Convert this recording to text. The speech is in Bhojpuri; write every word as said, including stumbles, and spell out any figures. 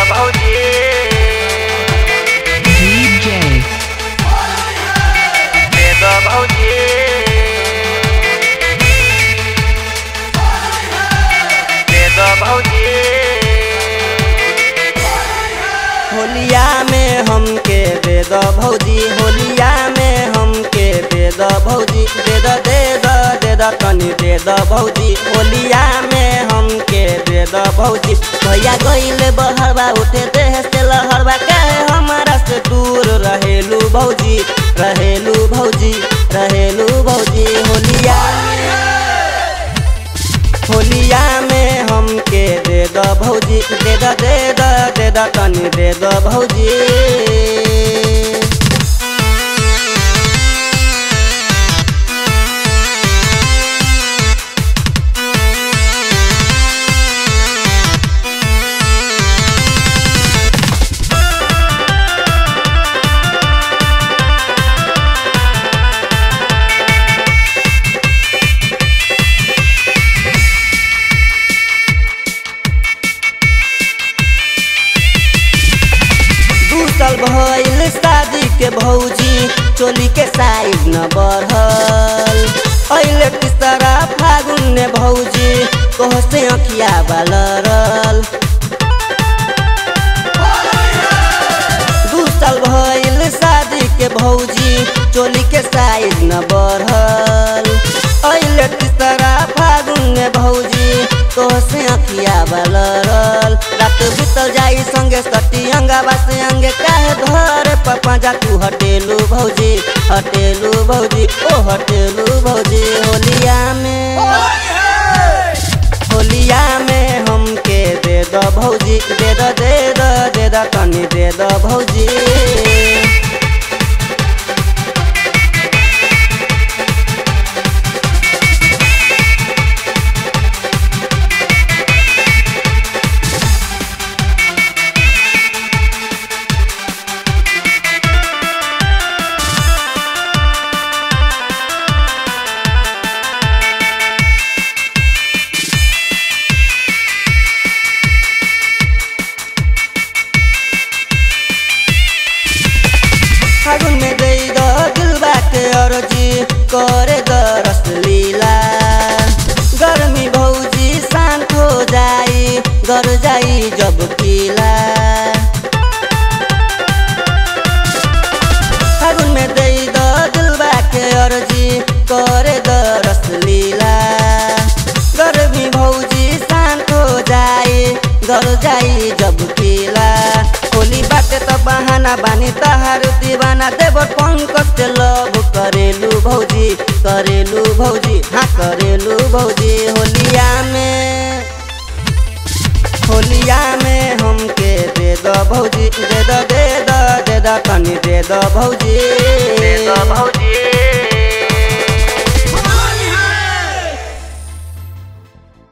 भौजी डीजे दे दो भौजी दे दो भौजी। होलिया में हमके दे दो भौजी, होलिया में हमके दे दो भौजी, दे दो दे दो दे दो तनी दे दो भौजी, होलिया में हमके दे दो भौजी। भैया गइले बहरवा उठे देह से लहरवा, काहे हमारा से दूर रहेलू भौजी, रहेलू भौजी, रहेलू भौजी। होलिया होलिया में हमके दे दो भौजी, दे दो दे दो दे दो तनी दे दो भौजी। साल भइल शादी के भौजी, चोली के साइज न बढ़ल, अइले तीसरा फागुन ने भौजी, कह से अखिया बालरल। दू साल भइल शादी के भौजी, चोली के साइज न बढ़ल, अइले तीसरा फागुन ने भौजी, कह से अखिया बालरल। रात बीतल जाई संगे सटी अंगावा से अंगे, काहे धरे पपाजा तू हटेलू भौजी, हटेलू भौजी, ओ हटेलू भौजी। होलिया में होलिया में हमके दे दो भौजी, दे दो दे दो दे दो तनी दे दो भौजी। फागुन में दे दो दिलबा के अर्जी, करे दो रसलीला, गर्मी भौजी शांत हो जाई, घर जाई जब किला। फागुन में दे दो दिलबा के अर्जी, करे दो रसलीला, गर्मी भौजी शांत हो जाई, घर जाई जब किला। होली बाटे तो बहाना बानी तहार दीवाना, देवर पंकज से लव करेलू भौजी, करेलू भौजी, हाँ करेलू भौजी। होलिया में होलिया में हमके दे दो भौजी, दे दो दे दो दे दो तनी दे दो भौजी, दे दो भौजी।